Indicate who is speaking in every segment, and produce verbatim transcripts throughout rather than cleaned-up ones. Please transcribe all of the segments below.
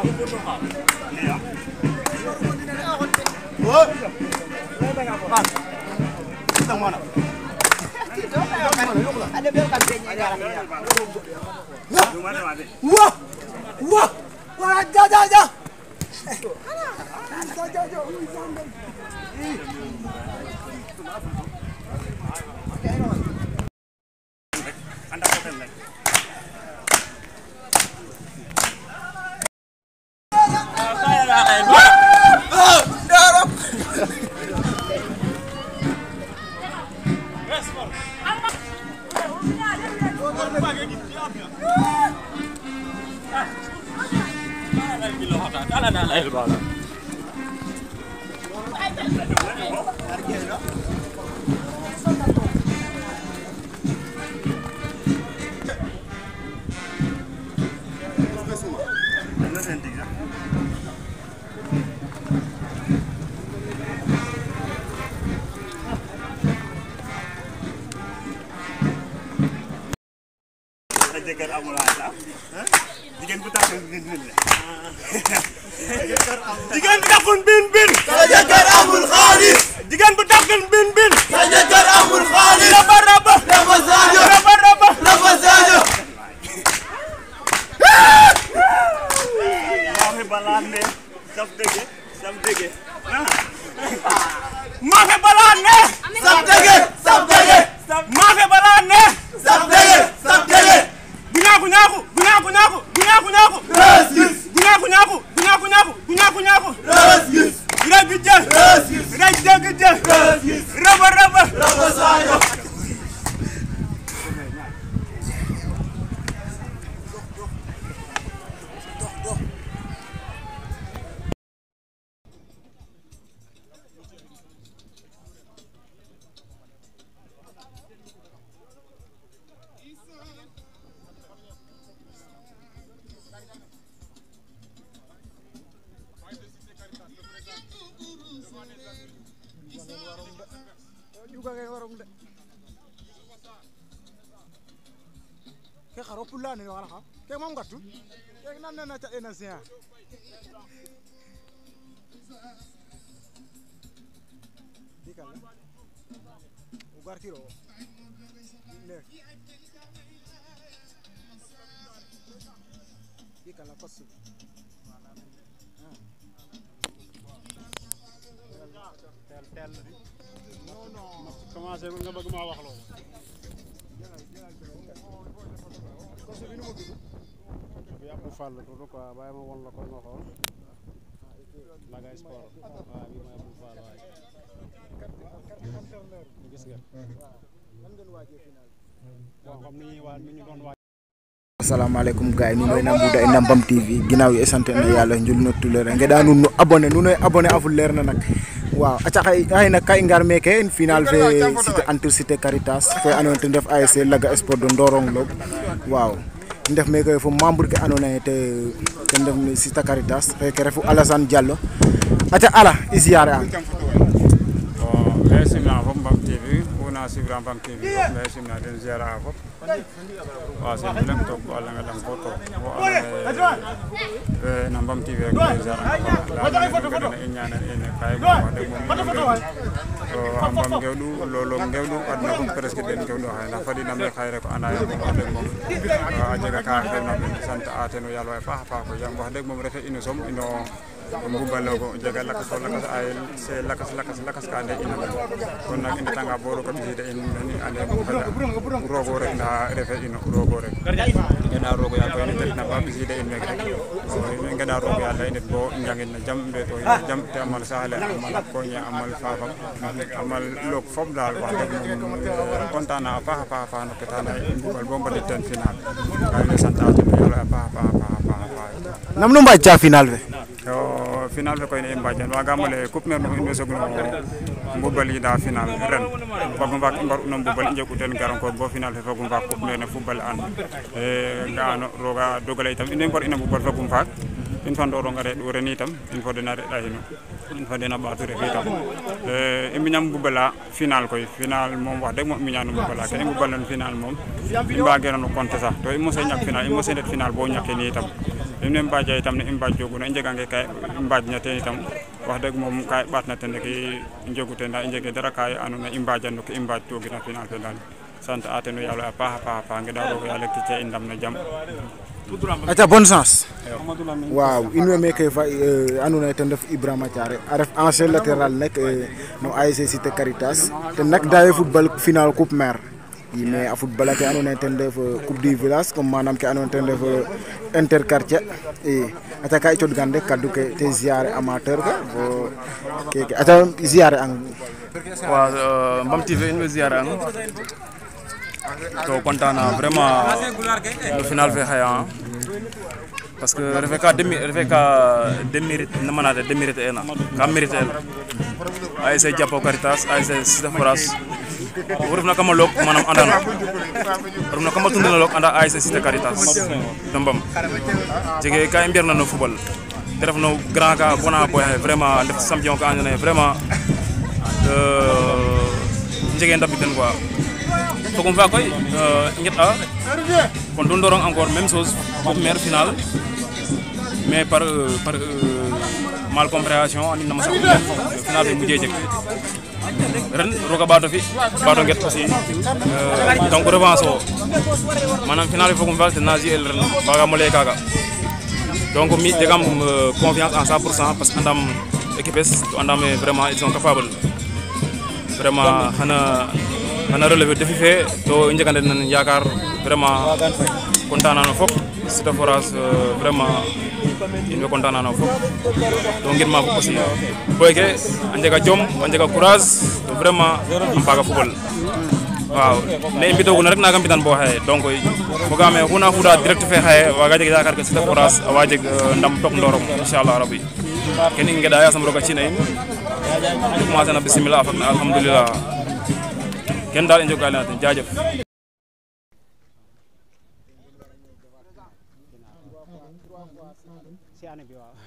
Speaker 1: Wah, wah, wah, ja, ja, ja.
Speaker 2: Jëkkër amul waay la jigéen bu taxul bin bin jigéen bu taxul bin bin sa jëkkër amul xaalis jigéen bu taxul bin bin sa jëkkër amul xaalis raba raba raba sadio raba raba raba sadio maa fi balaan ne saf dëgg saf dëgg maa fi balaan ne saf dëgg saf dëgg maa fi balaan ne saf dëgg saf dëgg Gunaku nyaku, gunaku nyaku, gunaku nyaku. Yes, yes. Gunaku nyaku, gunaku nyaku, gunaku nyaku. Yes, yes. Gira gijel. Yes, yes. Gira gijel gijel. Yes, yes. Raba raba. Raba sayo.
Speaker 1: Ke kharo pula ni wala ha ke mom gatu ke nan na ta ena sia dikala ugar kiro ne dikala kosu tel tel non non commencé nga bëgg ma wax lo kosu bi nu mo tuddu bi Abdou Fall tuddu quoi baye ma won la ko nga xol Lagay Sport waaw bi mooy Abdou Fall waay gis nga lan ngeen waajee final bon comme ni waa ni ñu doon waaj
Speaker 3: assalamualaikum gaay ni noy nambu day Nambam T V ginaaw yi santé na yalla njul no tulere nga da nu abonné nu noy abonné aful leer na nak waaw aca xay ay nak kay ngar meke en final fe cité entre cité Caritas fe anonte def A S C Laga Sport de Ndorong Lo waaw ndef meke fo membre ke anone te te ndef ni cité Caritas fe ke refu Alassane Diallo aca ala isiare am
Speaker 4: bon merci na fo Mbam T V na sibra Mbam T V merci na den ziara fo waaw c'est bilang tok wala nga dam ko tok bo euh na Mbam T V rek ziara la na ñaanal en kay mo de mo so Mbam gewdu lolo gewdu adna ko presque den gewdu hay na fadi nam xay rek ana ya mo de mom a jaga ka xewna ben sante ateno yalla fa fa ko yam wax deg mom refe ino som ino mbubalogo jaga lakas wala lakas ay se lakas lakas lakas ka ande ina kon nak indi tanga boro ko biside en ni ande mo fada rogo rek na refe ino rogo rek ngena rogo ya ko ni na ba biside en meg rek ngena rogo ya la nit bo njangin na jam be to jam te amal sahale amal ko nya amal fafam amal lok fop dal wax deg mom contana fa fa fa no ketana mbubal bo mbadi ten final ay le santate yalla fa fa fa fa
Speaker 3: nam no mbaaj final be
Speaker 4: yo final fe ko ene mbajan waga mole coupe mer no inde sogno mbobali da final ren bagum bak mbar no mbobali njeku ten garan ko bo final fe bagum bak coupe mer no football an e ngano roga dogale itam inde mbor ina mbobal bagum bak in fando ro ngare do ren itam in fo dena da hino in fo dena batu re itam e emiñam mbobala final koy final mom wax deg mo miñanu mbobala ken mbobal final mom imba gero no compte sax to mo se ñak final mo se net final bo ñaké ni itam im ne mbaja itam ne i mbajoguna i njegange ka i mbajna ten itam wax dëgg moom ka i ɓaatna ten rek i njegu ten ndaa i njege dara ka andoona yee i mbajan no ke i mbajtogina final fe daal sant a ten o yaalo a paax a paax a paax ngeɗa roog yaal rek ci i ndam na jam
Speaker 3: aca bonne chance waaw in way meke fa andoona yee ten ref Ibrahima Thiaré a ref ancien latéral nek no A S C Cité Caritas ten nak dawe football final coupe maire i mais a football ake andoona yee ten ref coupe du village comme manam ke andoona yee ten ref interquartier i aca ka i cooɗkan rek kaddu ke te ziare amateur ka fo keke aca ziare ang
Speaker 5: waaw Mbam T V in way ziare ang to kontaan na vraiment no final fe xaya parce que refe ka demi refe ka démérite na manade démérite ena ka mérite el A S C Japo Caritas A S C Cité Foras o refna kama lok manam andana o refna kama tundina lok anda A S C Cité Caritas no Mbam jege ka i mbiyarna no football te ref no grand ka bona boy vraiment def champion ka andona vraiment njege ndam den quoi fogum fa koy ñet a kon du ndorong encore même chose pour maire final mais par par mal compréhension ani na ma sax final bi mujjé jek ren roga bato fi bato nget aussi donc revanche o manam final bi fogum fa na ji el ren baga mo lay kaga donc mi degam confiance en cent pour cent parce que andam équipe to andam vraiment ils sont capables vraiment xana xana relever défi fe to i njegande nan yaakaar vraiment kontaan naa no fop Cité Foras vraiment in way kontaan naa no fop to ngir ma fop aussi boy ke a njega jom a njega courage to vraiment a mbaaga football waaw ne i mbitoguna rek naaga mbitan bo xaye donc fogaame oxu na fuda direct fe xaye waaga jeg yaakaar ke Cité Foras a waa jeg ndam tok ndorong inchallah rabbi ken i ngeɗa yasam roga cina in i commencer na bismillah a fak na alhamdulillah kenn daal i njogaale na ten jaajëf
Speaker 1: si année bi waaw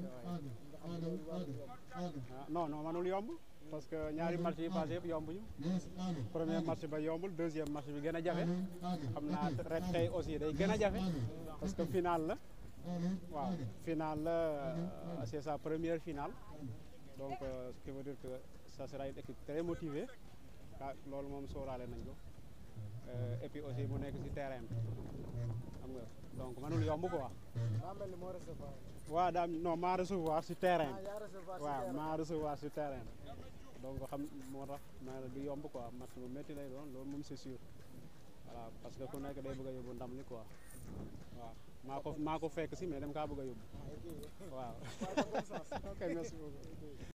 Speaker 1: non non manul yomb parce que ñaari match yi passé yëpp yombuñu premier match ba yombul deuxième match bi gën a jafe xam naa ret tey aussi day gën a jafe parce que final la waaw final la c'est sa première finale donc ce qui veut dire que ça sera une équipe très motivée ah loolu moom sóoraale nañ ko et puis aussi mu nekk ci terrain bi xam nga donc manul yomb quoi waaw daa non maa recevoir ci terrain bi waaw maa recevoir ci terrain bi donc xam moo tax naa la du yomb quoi match bu métti lay doon loolu moom c'est sûr voilà parce que ku nekk day bëgg a yóbbu ndam li quoi waaw maa ko maa ko fekk ci mais dem kaa bëgg a yóbbu waaw ok merci beaucoup.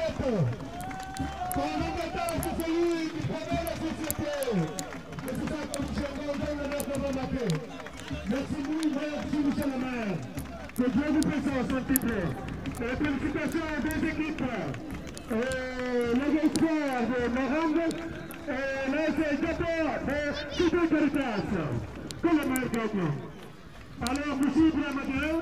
Speaker 6: Roberto. Quand l'Angleterre, c'est celui qui promet la société. Et c'est ça que M. Gondel le maire va marquer. Merci beaucoup, merci M. le maire. Que Dieu vous présente, s'il vous plaît. Et félicitations aux deux équipes. L'espoir de Marambe et l'A S Départ de Super Caritas. Que le maire gagne. Alors, M. Ibrahim,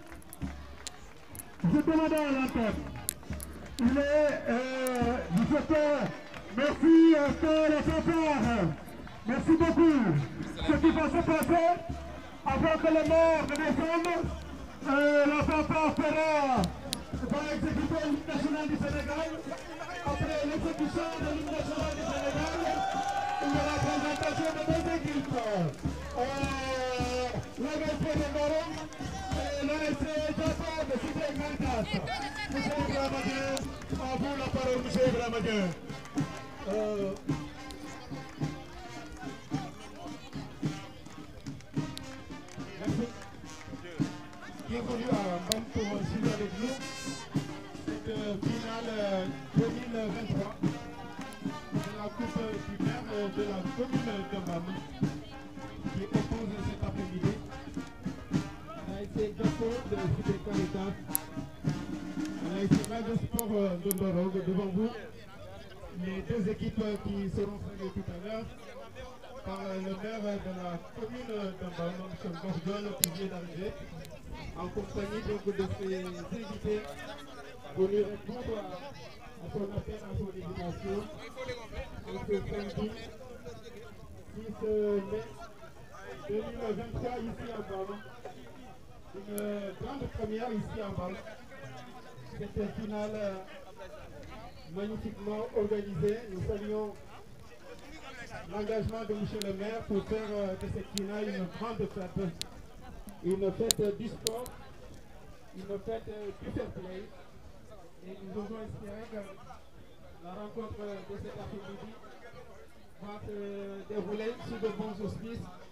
Speaker 6: je demande à l'entente. Il est euh, dix-sept heures. Merci encore à sa part. Merci beaucoup. Ce qui va se passer avant que le maire ne descende, euh, la fanfare fera va exécuter l'hymne national du Sénégal. Après l'exécution de l'hymne national du Sénégal, il y aura la présentation de deux équipes. Euh, la G P de Moron et l'A S Départ de Cité Caritas. Monsieur Ibrahim, à vous la parole, Monsieur Ibrahim. Euh, Merci. Bienvenue à Bam pour suivre avec nous cette finale deux mille vingt-trois de la Coupe du maire de la commune de Bam qui oppose cet après-midi l'A S Départ de Cité Caritas. A été mal de sport de Ndorong devant vous. Les deux équipes qui seront saluées tout à l'heure par le maire de la commune d'Ambam, M. Gorgol, qui vient d'arriver, en compagnie donc de ses invités venus répondre à, à son appel, à son invitation. Donc ce samedi six mai deux mille vingt-trois ici à Bam. Une grande première ici à Bam. Cette finale magnifiquement organisée. Nous saluons l'engagement de M. le maire pour faire de cette finale une grande fête. Une fête du sport, une fête du fair play. Et nous osons espérer que la rencontre de cet après-midi va se dérouler sous de bons auspices